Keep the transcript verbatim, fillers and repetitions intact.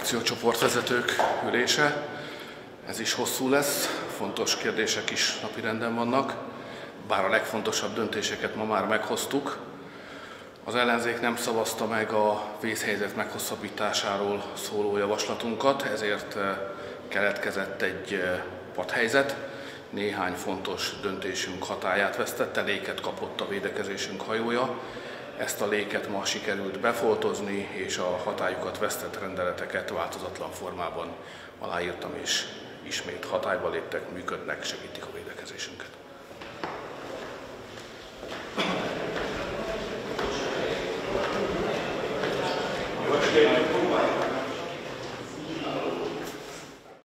akciócsoportvezetők ülése. Ez is hosszú lesz, fontos kérdések is napirenden vannak, bár a legfontosabb döntéseket ma már meghoztuk. Az ellenzék nem szavazta meg a vészhelyzet meghosszabbításáról szóló javaslatunkat, ezért keletkezett egy patthelyzet. Néhány fontos döntésünk hatályát vesztette, léket kapott a védekezésünk hajója. Ezt a léket ma sikerült befoltozni, és a hatályukat vesztett rendeleteket változatlan formában aláírtam, és ismét hatályba léptek, működnek, segítik a védekezésünket.